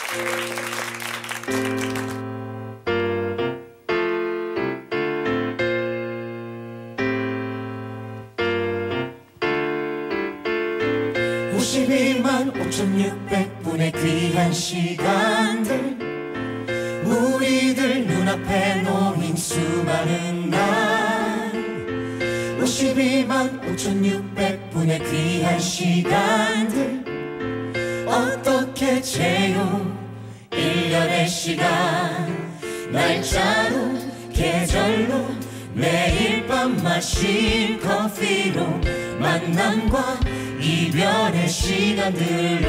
(52만 5,600분의) 귀한 시간들, 우리들 눈앞에 놓인 수많은 날, 52만 5,600분의 귀한 시간들 어떻게 채워 1년의 시간, 날짜로 계절로 매일 밤 마신 커피로 만남과 이별의 시간들로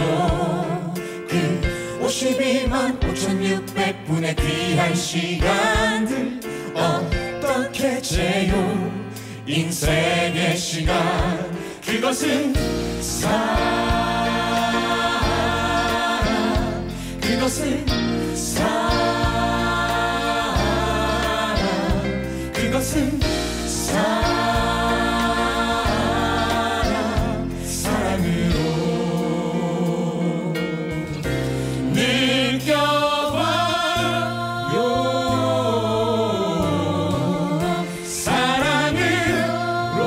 그 52만 5,600분의 귀한 시간들 어떻게 채워 인생의 시간, 그것은 사랑, 그것은 사랑, 그것은 사랑, 사랑으로 느껴봐요. 사랑으로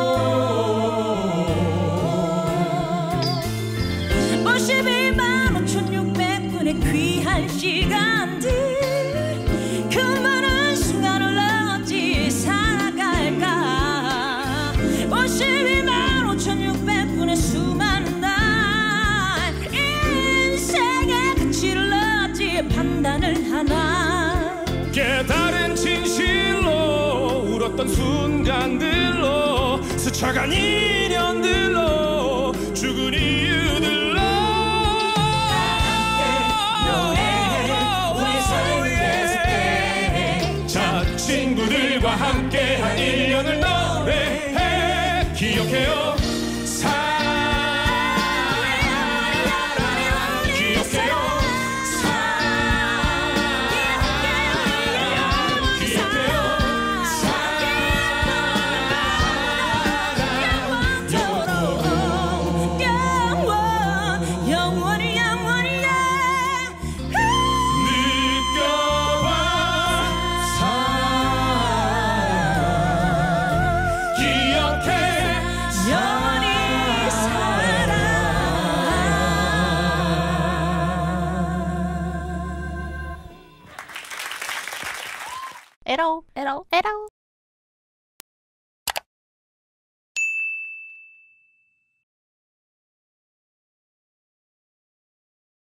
52만 5,600분의 귀한 시간들, 그 많은 순간을 어찌 살아갈까. 52만 5,600분의 수많은 날, 인생의 가치를 어찌 판단을 하나. 깨달은 진실로 울었던 순간들로 스쳐간 인연들로 죽은 이유들로 우리 삶을 계속해. 자, 친구들과 함께한 1년을 노래해. 기억해요. 에러 에러 에러